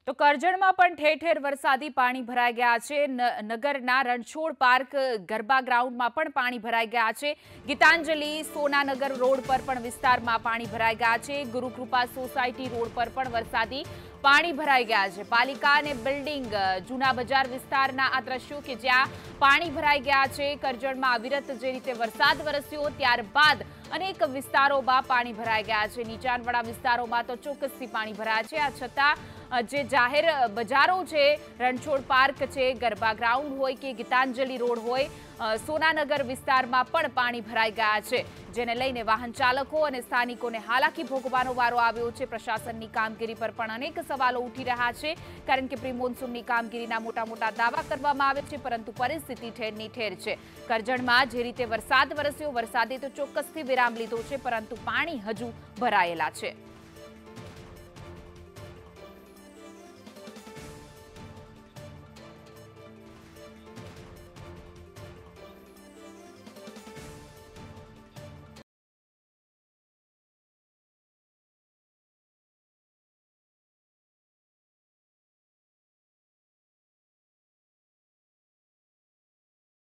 તો કરજણમાં પણ ઠેર ઠેર વરસાદી પાણી ભરાઈ ગયા છે। નગરના રણછોડ પાર્ક ગરબા ગ્રાઉન્ડમાં પણ પાણી ભરાઈ ગયા છે। ગીતાંજલિ સોનાનગર રોડ પર પણ વિસ્તારમાં પાણી ભરાઈ ગયા છે। ગુરુકૃપા સોસાયટી રોડ પર પણ વરસાદી પાણી ભરાઈ ગયા છે। પાલિકા અને બિલ્ડિંગ જૂના બજાર વિસ્તારના આ દ્રશ્યો કે જ્યાં પાણી ભરાઈ ગયા છે। કરજણમાં અવિરત જે રીતે વરસાદ વરસ્યો ત્યારબાદ અનેક વિસ્તારોમાં પાણી ભરાઈ ગયા છે। નીચાણવાળા વિસ્તારોમાં તો ચોક્કસથી પાણી ભરાયા છે। આ છતાં જે જાહેર બજારો છે, રણછોડ પાર્ક છે, ગરબા ગ્રાઉન્ડ હોય કે ગીતાંજલિ રોડ હોય, સોનાનગર વિસ્તારમાં પણ પાણી ભરાઈ ગયા છે, જેને લઈને વાહન ચાલકો અને સ્થાનિકોને હાલાકી ભોગવવાનો વારો આવ્યો છે। પ્રશાસનની કામગીરી પર પણ અનેક સવાલો ઉઠી રહ્યા છે, કારણ કે પ્રી મોન્સૂનની કામગીરીના મોટા દાવા કરવામાં આવે છે, પરંતુ પરિસ્થિતિ ઠેરની ઠેર છે। કરજણમાં જે રીતે વરસાદ વરસ્યો, વરસાદે તો ચોક્કસથી વિરામ લીધો છે, પરંતુ પાણી હજુ ભરાયેલા છે।